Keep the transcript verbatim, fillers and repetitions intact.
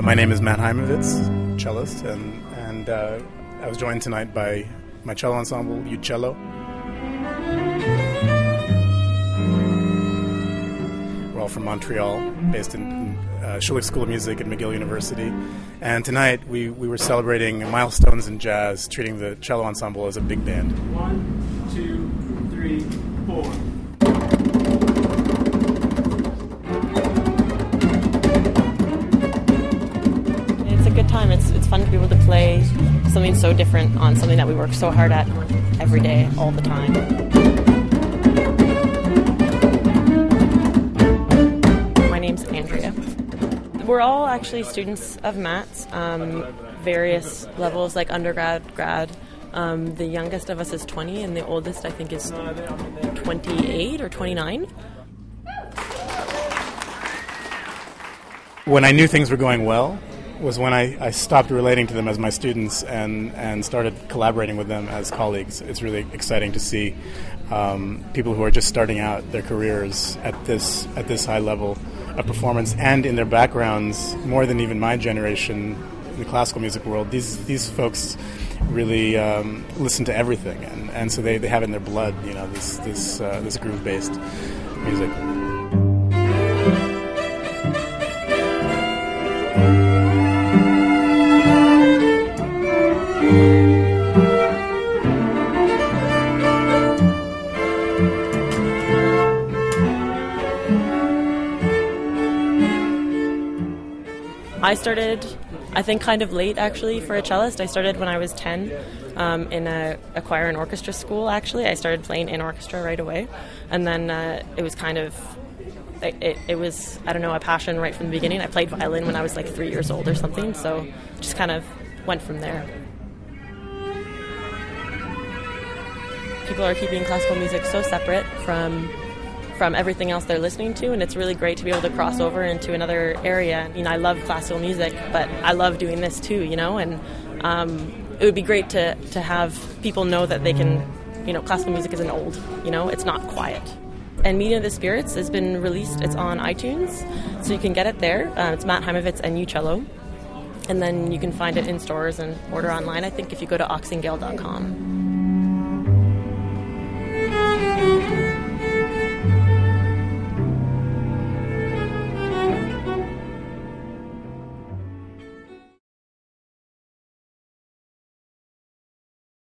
My name is Matt Heimovitz, cellist, and, and uh, I was joined tonight by my cello ensemble, Uccello. We're all from Montreal, based in uh, Schulich School of Music at McGill University. And tonight we, we were celebrating milestones in jazz, treating the cello ensemble as a big band. One, two, three, four. It's a good time. It's it's fun to be able to play something so different on something that we work so hard at every day, all the time. My name's Andrea. We're all actually students of Matt's, um, various levels, like undergrad, grad. Um, the youngest of us is twenty, and the oldest, I think, is twenty-eight or twenty-nine. When I knew things were going well was when I, I stopped relating to them as my students and, and started collaborating with them as colleagues. It's really exciting to see um, people who are just starting out their careers at this at this high level of performance, and in their backgrounds, more than even my generation in the classical music world. These these folks really um, listen to everything, and, and so they, they have it in their blood, you know, this this uh, this groove-based music. I started, I think, kind of late, actually, for a cellist. I started when I was ten um, in a, a choir and orchestra school, actually. I started playing in orchestra right away. And then uh, it was kind of, it, it, it was, I don't know, a passion right from the beginning. I played violin when I was like three years old or something, so just kind of went from there. People are keeping classical music so separate from from everything else they're listening to, and it's really great to be able to cross over into another area. You know, I love classical music, but I love doing this too, you know, and um, it would be great to, to have people know that they can, you know, classical music isn't old, you know, it's not quiet. And Meeting of the Spirits has been released, it's on iTunes, so you can get it there. Uh, it's Matt Heimovitz and Uccello, and then you can find it in stores and order online, I think, if you go to oxengale dot com.